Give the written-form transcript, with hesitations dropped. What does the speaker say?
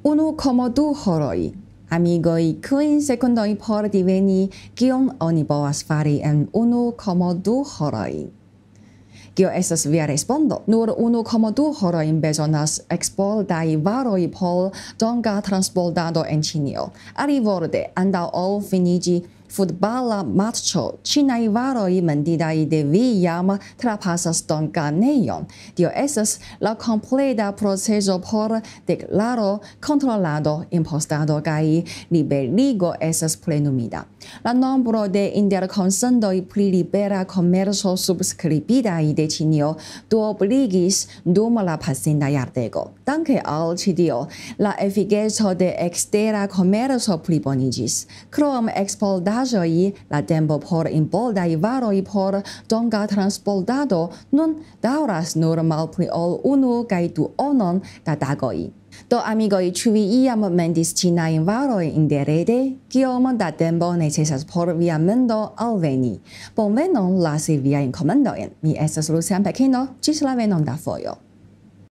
1,2 horoj. Amigoj, kvin sekundoj por diveni, kion oni povas fari en 1,2 horoj. Kio estas via respondo? Nur 1,2 horojn bezonas eksportaj varoj por dogan-transportado en Ĉinio. Alivorte, antaŭ finiĝi futbala matĉo, ĉinaj varoj menditaj de vi jam trapasas doganejon. Tio estas la kompleta procezo por deklaro, kontrolado, impostado kaj liberigo estas plenumita. La nombro de interkonsentoj pri libera komerco subskribitaj de Ĉinio duobligis dum la pasinta jardeko. Danke al ĉi tio, la efikeco de ekstera komerco pliboniĝis. Krom eksportaĵoj, la tempo por importaj varoj por dogan-transportado nun daŭras nur malpli ol 1 kaj duonon da tagoj. Do amigoj, ĉu vi iam mendis ĉinajn varojn interrete? Kiom da tempo necesas por via mendo alveni? Bonvenon lasi viajn komentojn. Mi estas Lucian Pekino, ĝis la venonta fojo.